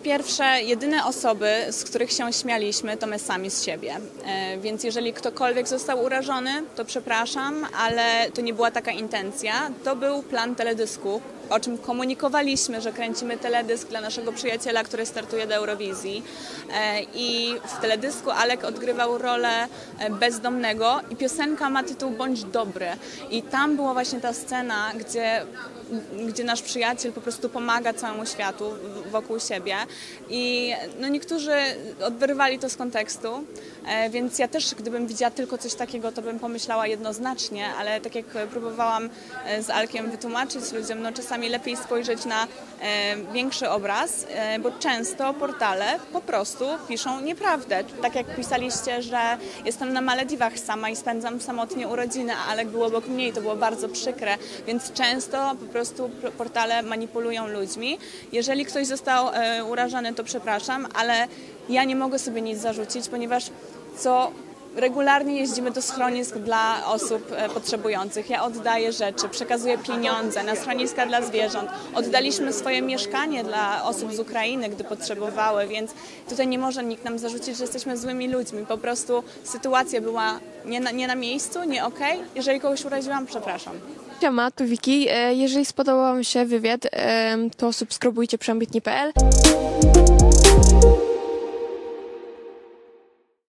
pierwsze, jedyne osoby, z których się śmialiśmy, to my sami z siebie. Więc jeżeli ktokolwiek został urażony, to przepraszam, ale to nie była taka intencja. To był plan teledysku, o czym komunikowaliśmy, że kręcimy teledysk dla naszego przyjaciela, który startuje do Eurowizji. I w teledysku Alek odgrywał rolę bezdomnego i piosenka ma tytuł Bądź dobry. I tam była właśnie ta scena, gdzie nasz przyjaciel po prostu pomaga całemu światu wokół siebie. I no niektórzy odwyrwali to z kontekstu, więc ja też, gdybym widziała tylko coś takiego, to bym pomyślała jednoznacznie, ale tak jak próbowałam z Alkiem wytłumaczyć ludziom, no czasami lepiej spojrzeć na większy obraz, bo często portale po prostu piszą nieprawdę. Tak jak pisaliście, że jestem na Malediwach sama i spędzam samotnie urodziny, a Alek był obok mnie i to było bardzo przykre, więc często po prostu portale manipulują ludźmi. Jeżeli ktoś został urażony, to przepraszam, ale ja nie mogę sobie nic zarzucić, ponieważ regularnie jeździmy do schronisk dla osób potrzebujących. Ja oddaję rzeczy, przekazuję pieniądze na schroniska dla zwierząt. Oddaliśmy swoje mieszkanie dla osób z Ukrainy, gdy potrzebowały, więc tutaj nie może nikt nam zarzucić, że jesteśmy złymi ludźmi. Po prostu sytuacja była nie na miejscu, nie okej. Jeżeli kogoś uraziłam, przepraszam. Siema, tu Wiki. Jeżeli spodobał Wam się wywiad, to subskrybujcie przeambitnie.pl.